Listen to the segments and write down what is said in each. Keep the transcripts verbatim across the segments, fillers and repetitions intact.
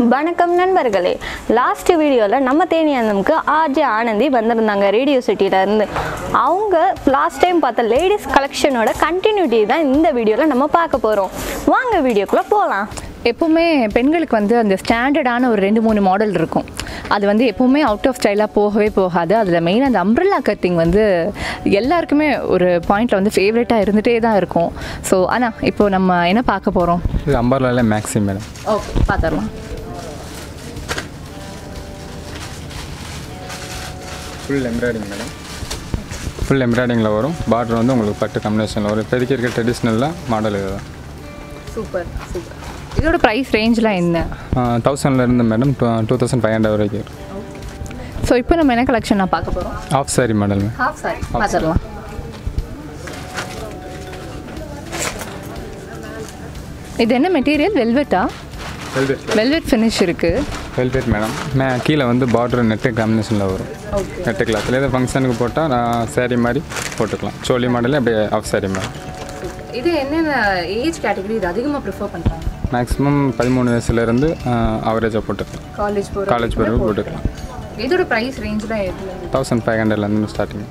வணக்கம் நண்பர்களே, லாஸ்ட் வீடியோவில் நம்ம தேனி அண்ணனுக்கு ஆர்ஜே ஆனந்தி வந்திருந்தாங்க ரேடியோ சிட்டியிலேருந்து. அவங்க லாஸ்ட் டைம் பார்த்த லேடிஸ் கலெக்ஷனோட கண்டினியூட்டி தான் இந்த வீடியோவில் நம்ம பார்க்க போகிறோம். வாங்க வீடியோக்குள்ளே போகலாம். எப்போவுமே பெண்களுக்கு வந்து அந்த ஸ்டாண்டர்டான ஒரு ரெண்டு மூணு மாடல் இருக்கும். அது வந்து எப்போவுமே அவுட் ஆஃப் ஸ்டைலாக போகவே போகாது. அதில் மெயின் அந்த அம்ப்ரெல்லா கட்டிங் வந்து எல்லாருக்குமே ஒரு பாயிண்டில் வந்து ஃபேவரட்டாக இருந்துகிட்டே தான் இருக்கும். ஸோ ஆனால் இப்போது நம்ம என்ன பார்க்க போகிறோம்? இது அம்பர்லால மேக்ஸி மேடம். ஓகே, பார்த்துடலாம். Full embroidering madam. ஃபுல் எம்ப்ராய்டிங்கில் வரும். பார்டர் வந்து உங்களுக்கு பட்டு காம்பினேஷனில் வரும். இப்போதைக்கு இருக்க ட்ரெடிஷ்னலாக மாடல் இது தான். Super super. இதோட ப்ரைஸ் ரேஞ்செலாம் என்ன? தௌசண்ட்லேருந்து madam two two thousand five hundred வரைக்கும் இருக்கும். ஸோ இப்போ நம்ம என்ன கலெக்ஷன் நான் பார்க்க போகிறோம்? Half sari model. Half sari பார்த்துடலாம். இது என்ன மெட்டீரியல்? வெல்வெட்டா? வெல்வெட் வெல்வெட் ஃபினிஷ் இருக்குது. Velvet madam. மே கீழே வந்து பார்டர் நெட்டு காம்பினேஷனில் வரும். நெட்டு கிளாத்தில் ஏதோ ஃபங்க்ஷனுக்கு போட்டால் நான் சாரீ மாதிரி போட்டுக்கலாம். சோழி மாடலே அப்படியே ஆஃப் சாரி மேடம். இது என்னென்ன ஏஜ் கேட்டகரி இது அதிகமாக ப்ரிஃபர் பண்ணுறாங்க? மேக்ஸிமம் பதிமூணு வயசுலேருந்து அவரேஜாக போட்டுக்கலாம். காலேஜ் போகிற காலேஜ் போகிற போட்டுக்கலாம். இதோட ப்ரைஸ் ரேஞ்செலாம் எது? தௌசண்ட் ஃபைவ் ஹண்ட்ரட்லேருந்து ஸ்டார்டிங்.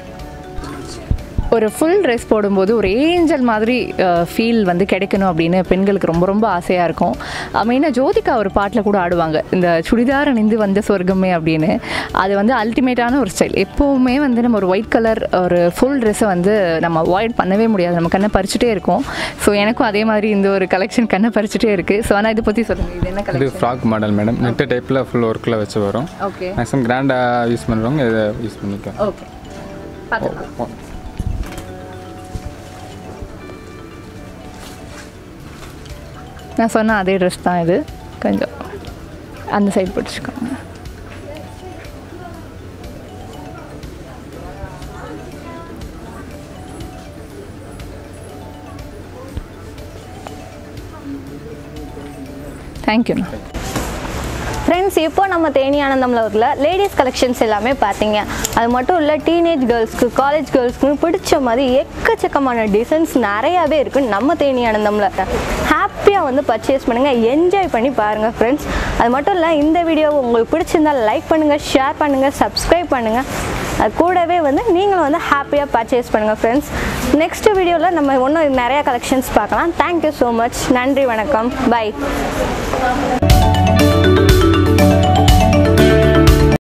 ஒரு ஃபுல் ட்ரெஸ் போடும்போது ஒரு ஏஞ்சல் மாதிரி ஃபீல் வந்து கிடைக்கணும் அப்படின்னு பெண்களுக்கு ரொம்ப ரொம்ப ஆசையாக இருக்கும். மெயினாக ஜோதிகா ஒரு பாட்டில் கூட ஆடுவாங்க, இந்த சுடிதார் அணிந்து வந்த சொர்க்கமே அப்படின்னு. அது வந்து அல்டிமேட்டான ஒரு ஸ்டைல். எப்போவுமே வந்து நம்ம ஒரு ஒயிட் கலர் ஒரு ஃபுல் ட்ரெஸ்ஸை வந்து நம்ம அவாய்ட் பண்ணவே முடியாது. நம்ம கண்ணை பறிச்சுட்டே இருக்கும். ஸோ எனக்கும் அதே மாதிரி இந்த ஒரு கலெக்ஷன் கண்ணை பறிச்சுட்டே இருக்குது. ஸோ ஆனால் இதை பற்றி சொல்லுங்கள், இது என்ன கலெக்ஷன்? இது ஃப்ராக் மாடல் மேடம். நெட்டு டைப்பில் ஃபுல் ஒர்க்கில் வச்சு வரும். ஓகே. மேக்ஸிமம் கிராண்டாக யூஸ் பண்ணுறவங்க இதை யூஸ் பண்ணிக்கலாம். ஓகே, பார்த்துக்கலாம். நான் சொன்ன அதே ட்ரெஸ் தான் இது. கொஞ்சம் அந்த சைடு பிடிச்சிக்கோங்க. தேங்க்யூண்ணா. ஃப்ரெண்ட்ஸ், இப்போ நம்ம தேனி ஆனந்தமில் உள்ள லேடிஸ் கலெக்ஷன்ஸ் எல்லாமே பார்த்தீங்க. அது மட்டும் இல்லை, டீனேஜ் கேர்ள்ஸ்க்கு காலேஜ் கேர்ள்ஸ்க்கு பிடிச்ச மாதிரி எக்கச்சக்கமான டிசைன்ஸ் நிறையாவே இருக்குது நம்ம தேனி ஆனந்தமில். ஹாப்பியாக வந்து பர்ச்சேஸ் பண்ணுங்கள், என்ஜாய் பண்ணி பாருங்கள் ஃப்ரெண்ட்ஸ். அது மட்டும் இல்லை, இந்த வீடியோ உங்களுக்கு பிடிச்சிருந்தால் லைக் பண்ணுங்கள், ஷேர் பண்ணுங்கள், சப்ஸ்கிரைப் பண்ணுங்கள். அது கூடவே வந்து நீங்களும் வந்து ஹாப்பியாக பர்ச்சேஸ் பண்ணுங்கள் ஃப்ரெண்ட்ஸ். நெக்ஸ்ட் வீடியோவில் நம்ம இன்னும் நிறையா கலெக்ஷன்ஸ் பார்க்கலாம். Thank you so much. நன்றி, வணக்கம், பை.